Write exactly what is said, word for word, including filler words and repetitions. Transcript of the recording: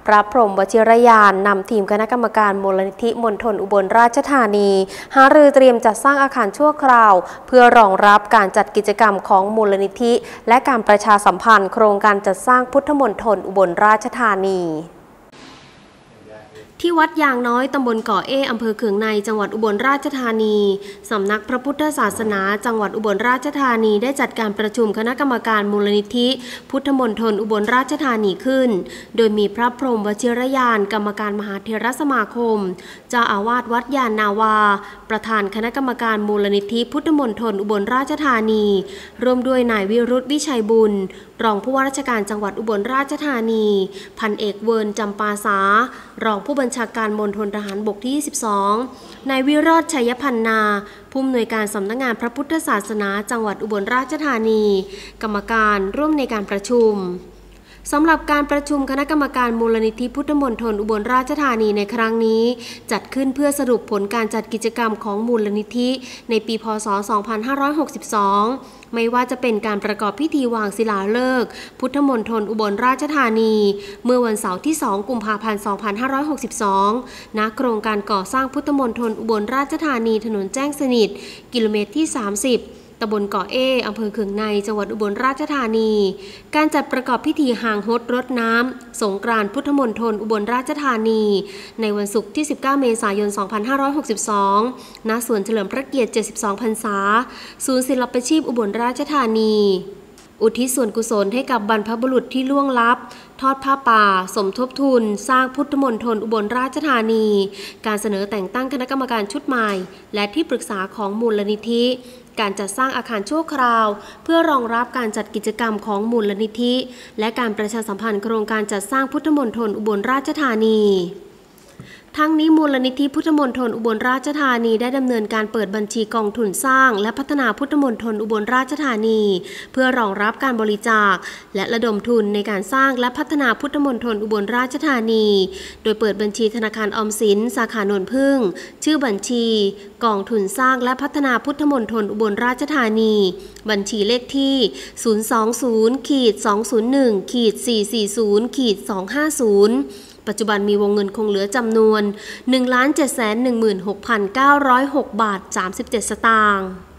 พระพรหมวชิรยานนำทีมคณะกรรมการมูลนิธิมณฑลอุบลราชธานีหารือเตรียมจัดสร้างอาคารชั่วคราวเพื่อรองรับการจัดกิจกรรมของมูลนิธิและการประชาสัมพันธ์โครงการจัดสร้างพุทธมณฑลอุบลราชธานีที่วัดยางน้อยตำบลเกาะเออำเภอเขืองในจังหวัดอุบลราชธานีสำนักพระพุทธศาสนาจังหวัดอุบลราชธานีได้จัดการประชุมคณะกรรมการมูลนิธิพุทธมณฑลอุบลราชธานีขึ้นโดยมีพระพรหมวชิรยานกรรมการมหาเถรสมาคมเจ้าอาวาสวัดยานนาวาประธานคณะกรรมการมูลนิธิพุทธมณฑลอุบลราชธานีร่วมด้วยนายวิรุธวิชัยบุญรองผู้ว่าราชการจังหวัดอุบลราชธานีพันเอกเวิร์นจำปาสารองผู้บัญชาการมณฑลทหารบกที่ยี่สิบสองนายวิโรจน์ชัยพันนาผู้อำนวยการสำนักงานพระพุทธศาสนาจังหวัดอุบลราชธานีกรรมการร่วมในการประชุมสำหรับการประชุมคณะกรรมการมูลนิธิพุทธมณฑลอุบลราชธานีในครั้งนี้จัดขึ้นเพื่อสรุปผลการจัดกิจกรรมของมูลนิธิในปีพ.ศ. สองพันห้าร้อยหกสิบสองไม่ว่าจะเป็นการประกอบพิธีวางศิลาฤกษ์พุทธมณฑลอุบลราชธานีเมื่อวันเสาร์ที่สองกุมภาพันธ์สองพันห้าร้อยหกสิบสองณโครงการก่อสร้างพุทธมณฑลอุบลราชธานีถนนแจ้งสนิทกิโลเมตรที่สามสิบตำบลเกาะเออำเภอเขืองในจังหวัดอุบลราชธานีการจัดประกอบพิธีหางฮดรดน้ำสงกรานต์พุทธมณฑลอุบลราชธานีในวันศุกร์ที่สิบเก้าเมษายนสองพันห้าร้อยหกสิบสองณสวนเฉลิมพระเกียรติเจ็ดสิบสองพรรษาศูนย์ศิลปาชีพอุบลราชธานีอุทิศส่วนกุศลให้กับบรรพบุรุษที่ล่วงลับทอดผ้าป่าสมทบทุนสร้างพุทธมณฑลอุบลราชธานีการเสนอแต่งตั้งคณะกรรมการชุดใหม่และที่ปรึกษาของมูลนิธิการจัดสร้างอาคารชั่วคราวเพื่อรองรับการจัดกิจกรรมของมูลนิธิและการประชาสัมพันธ์โครงการจัดสร้างพุทธมณฑลอุบลราชธานีทั้งนี้มูลนิธิพุทธมณฑลอุบลราชธานีได้ดำเนินการเปิดบัญชีกองทุนสร้างและพัฒนาพุทธมณฑลอุบลราชธานีเพื่อรองรับการบริจาคและระดมทุนในการสร้างและพัฒนาพุทธมณฑลอุบลราชธานีโดยเปิดบัญชีธนาคารออมสินสาขาโนนพึ่งชื่อบัญชีกองทุนสร้างและพัฒนาพุทธมณฑลอุบลราชธานีบัญชีเลขที่ ศูนย์ สอง ศูนย์ สอง ศูนย์ หนึ่ง สี่ สี่ ศูนย์ สอง ห้า ศูนย์ปัจจุบันมีวงเงินคงเหลือจำนวน หนึ่งล้านเจ็ดแสนหนึ่งหมื่นหกพันเก้าร้อยหก บาท สามสิบเจ็ด สตางค์